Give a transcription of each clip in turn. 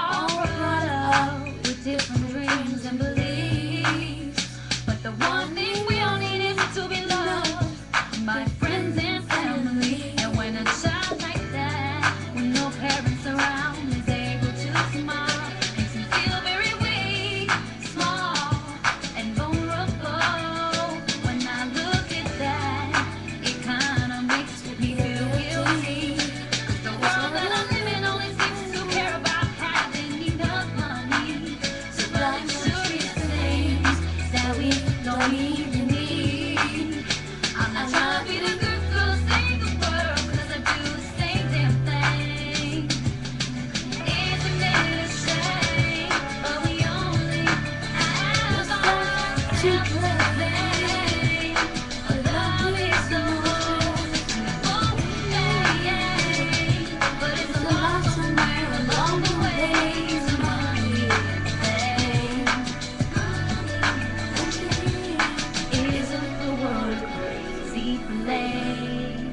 all brought up with different dreams and beliefs. But the one thing we all need is to be loved by friends and family. And when a child like that, with no parents around, is able to smile, makes me feel very weak, small, and vulnerable. When I look at that, it kinda makes me feel guilty. 'Cause the world that I live in only seems to care about having enough money to buy luxurious things that we don't even need. I'm not trying to be the good girl to save the world, 'cause I do the same damn thing. Isn't it a shame? But we only have our to play. But love is the most. Oh, yeah, yeah. But it's a lot somewhere along the way. Some money isn't the world a crazy place?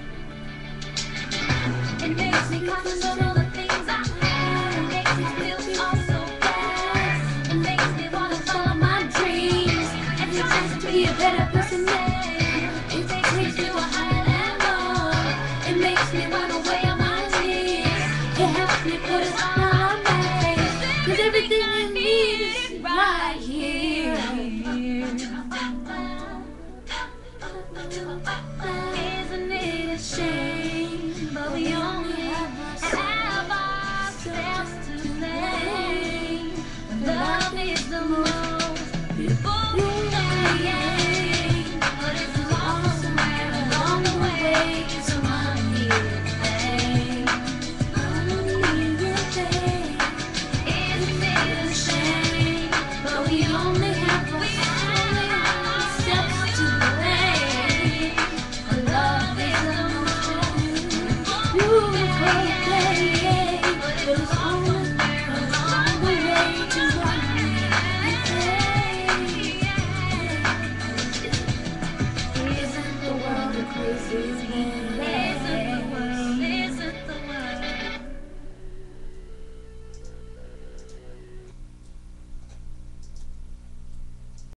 It makes me conscious of all the things I have. It makes me feel all so bad. It makes me wanna follow my dreams and try to be a better person there. It takes me to a higher level. It makes me wanna weigh on my tears. It helps me put a smile on my face. 'Cause everything I need is right